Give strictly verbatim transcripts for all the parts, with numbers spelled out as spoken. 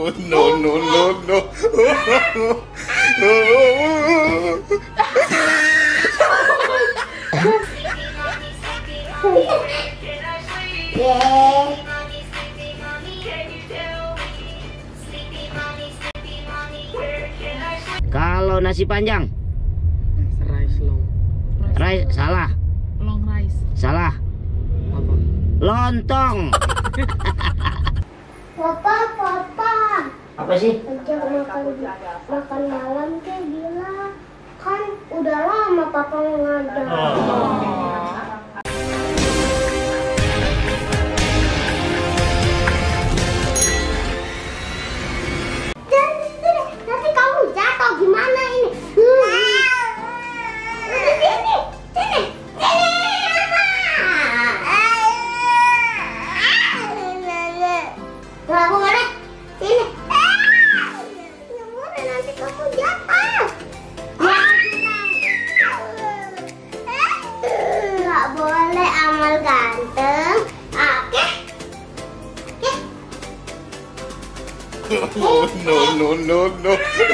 No, no, no, no. Kalau nasi panjang, Rice long. rice salah, Long rice. salah. Apa? Lontong. Papa, papa. Apa sih? Ajak makan makan malam ke bilang. Kan udah lama papa ngajak. Dan nanti kamu jatuh gimana ini? Sini, sini, sini. Nggak boleh. Sini. Nggak boleh, nanti kamu jatuh. Nggak boleh amal ganteng. Oke. No, no, no, no.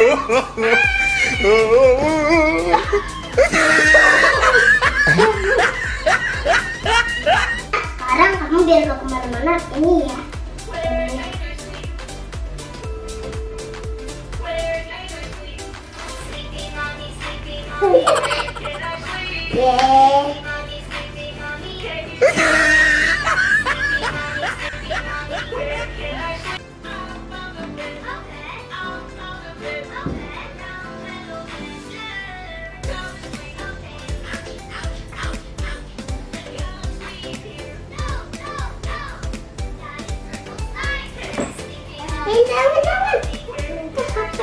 Sekarang kamu biar nggak kemana-mana ini ya. Yeay. Eh, jangan, jangan. Itu H P.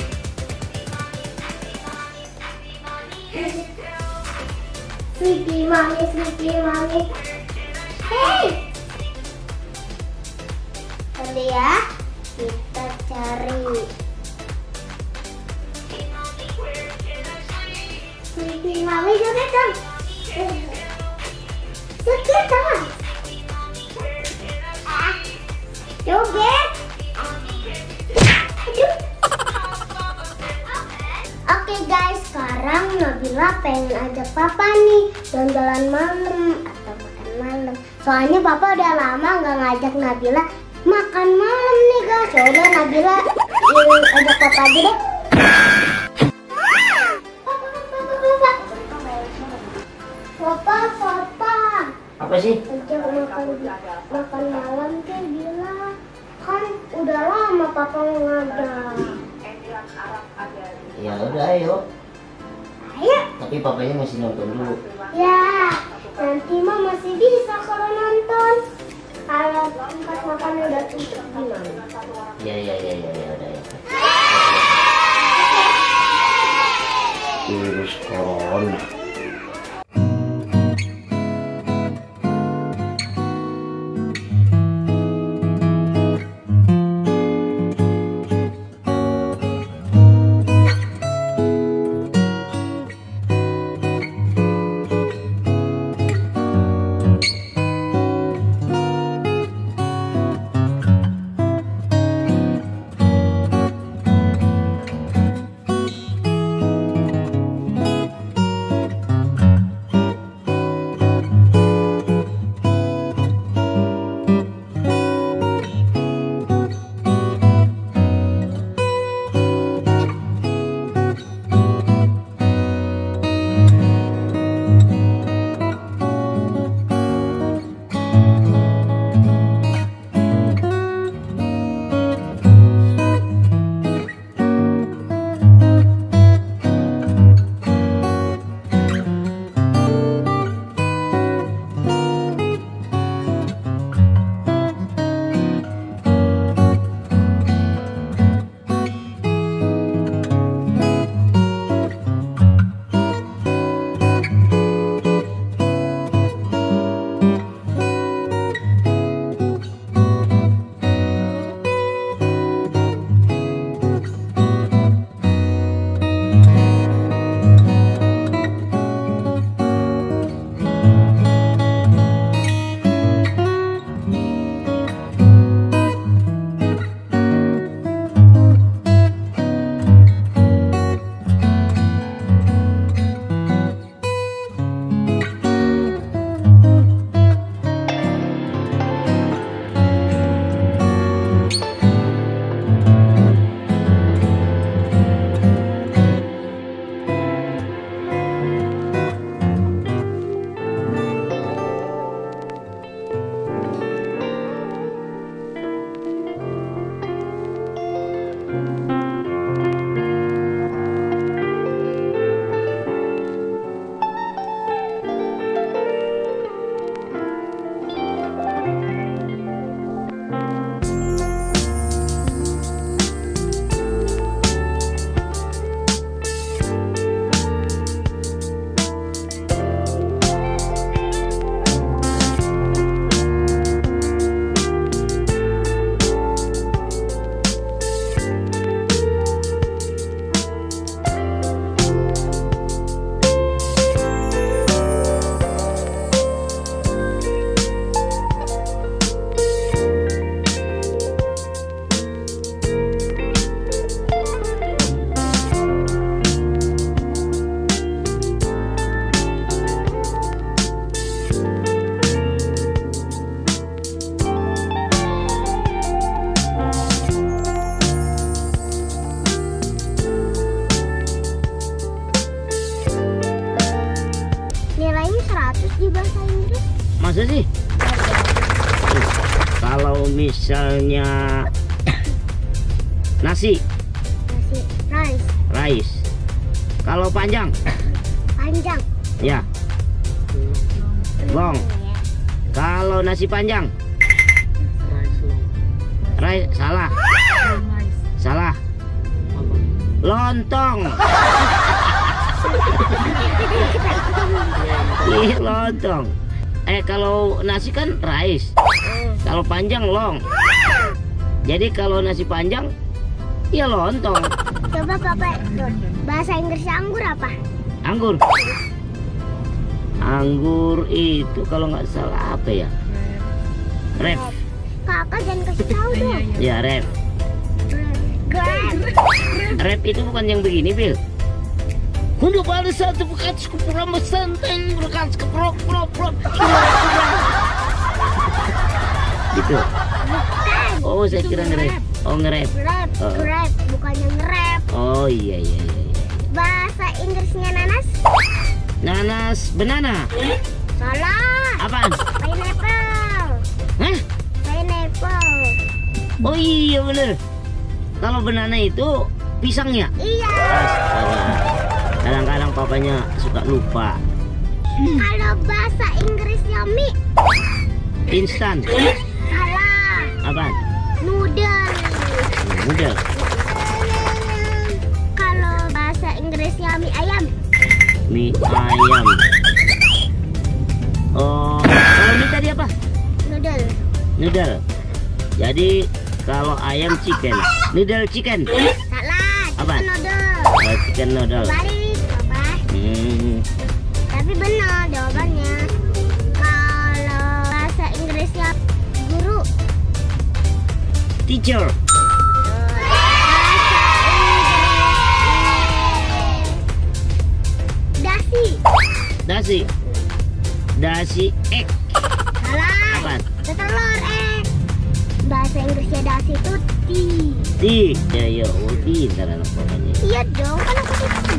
Sleepy Mommy, Sleepy Mommy. Hey! Nanti ya, kita cari Sleepy Mommy, joget dong. Joget dong. Ah, joget. Aduh. Oke guys, sekarang Nabila pengen ajak papa nih jalan-jalan malam atau makan malam. Soalnya papa udah lama nggak ngajak Nabila makan malam nih guys. Yaudah Nabila yang ajak papa aja deh. Papa, papa. Apa sih? Ajak makan makan malam ke bilang. Kan udah lama papa ngajak. Ya udah ayo. Ayo. Tapi papanya masih nonton dulu. Ya, nanti mah masih bisa kalau nonton. Kalau tempat makan udah tutup gimana? Ya ya ya ya ya udah ya. Virus corona. Masa sih? Kalau misalnya nasi, Nasi rice. rice. Kalau panjang, Panjang. ya, long. Kalau nasi panjang, Rice long. rice, salah, Long rice. salah. Apa? Lontong. Ih, lontong. Eh, kalau nasi kan rice. Kalau panjang long. Jadi kalau nasi panjang, ya lontong. Coba papa bahasa Inggris anggur apa? Anggur. Anggur itu kalau nggak salah apa ya? Rep. Kakak jangan kasih tahu Iya, dong. iya. Ya, rep. Grape. Rep itu bukan yang begini, Bil. Untuk pada satu bekas kepulauan santeng bekas keprok prok prok. Gitu. Oh, saya kira ngerep. Oh, ngerep. Grape, Oh. grape, bukannya ngerep. Oh, iya iya iya. iya. Bahasa Inggrisnya nanas? Nanas, banana. Salah. Apaan? Pineapple. Hah? Pineapple. Oh iya bener. Kalau banana itu pisangnya. Iya. Astaga. Kadang-kadang papanya suka lupa. Kalau bahasa Inggrisnya mie? Instan. Salah. Apaan? Noodle. Udah. Kalau bahasa Inggrisnya mie ayam? Mie ayam. Oh, kalau mie tadi apa? Noodle. Noodle. Jadi kalau ayam chicken, noodle chicken. Salah. Apa? Chicken noodle. Oh, chicken noodle. Balik, apa? Hmm. Tapi benar jawabannya. Kalau bahasa Inggrisnya guru. Teacher. Dasi. Dasi. Dasi egg. Salah. Apaan? Telur eh. Bahasa Inggrisnya dasi itu tea. Tea. Ya ya, oh pintar anak papanya. Iya dong, kan aku itu.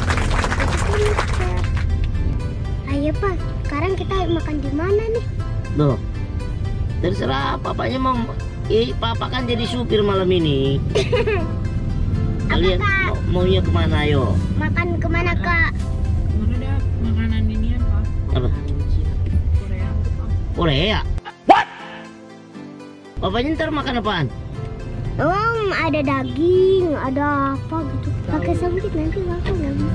Ayo Pak, sekarang kita makan di mana nih? Loh, terserah papanya mau. Eh, papa kan jadi supir malam ini. Kalian Kak? mau, maunya kemana yo? Makan kemana Kak? Mana ada makanan ini apa? Apa? Cina, Korea, Jepang. Korea. What? Papanya ntar makan apaan? Um, ada daging, ada apa gitu. Pakai sambit nanti makan nggak mau.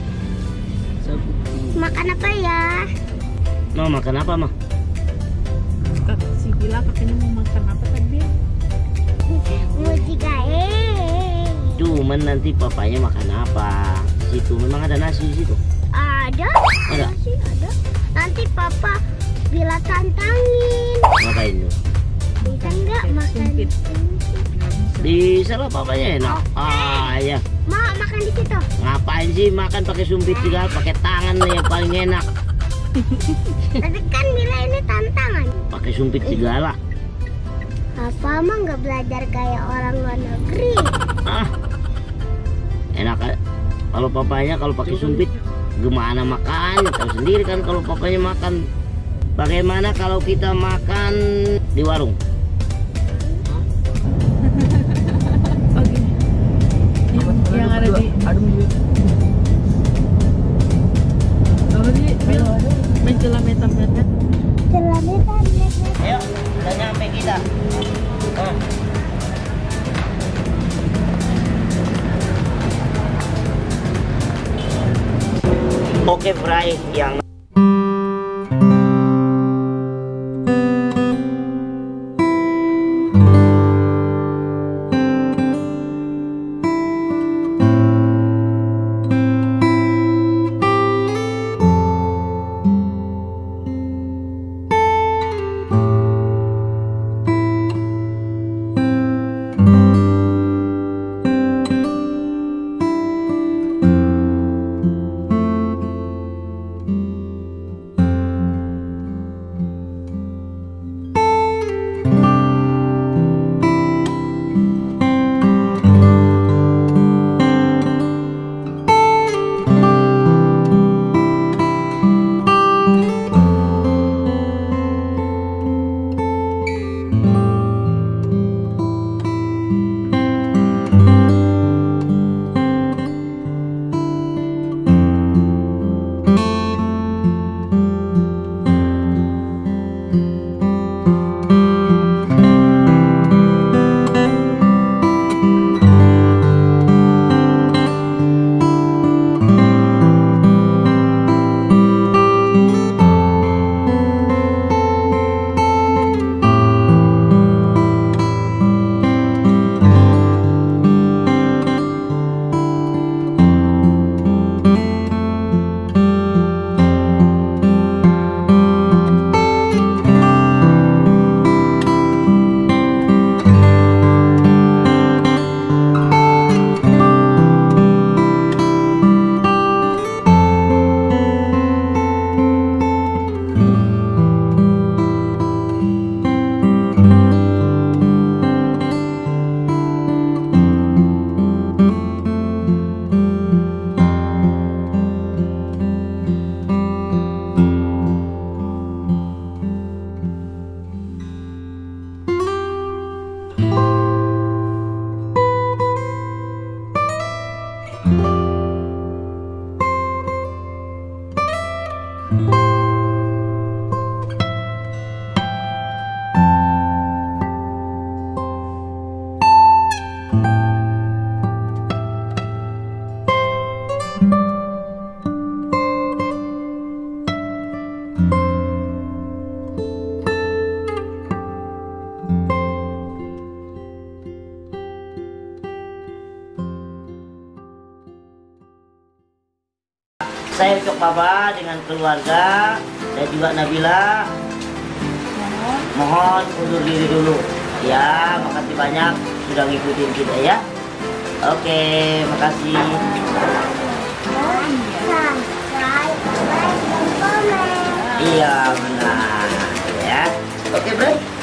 Makan apa ya? Mau makan apa mah? Kak, si Bila katanya mau makan apa tadi? Musika eh. Cuman nanti papanya makan apa? Di situ memang ada nasi di situ. Ada? Ada. Nasi ada. Nanti Papa Bila tantangin. Ngapain tuh? Bisa nggak Pakai makan? sumpit. sumpit? Nggak bisa. Bisa lah papanya enak. Ah ya. Mau makan di situ? Ngapain sih makan pakai sumpit segala? Pakai tangan yang paling enak. Tapi kan Bila ini tantangan. Pakai sumpit segala. Apa mah nggak belajar kayak orang luar negeri? Ah, enak kan? Kalau papanya kalau pakai sumpit gimana makan? Tahu sendiri kan kalau papanya makan. Bagaimana kalau kita makan di warung? Oh gini. Yang, yang ada di apa sih? Bil? Menjelang metam-metam. Selametan, Ayo, udah nyampe kita. Ah. Oke, Fry yang Saya untuk Papa dengan keluarga dan juga Nabila mohon undur diri dulu. Ya, makasih banyak sudah ngikutin kita ya. Oke, makasih. Subscribe, like, dan komen. Iya benar ya. Oke, Bro.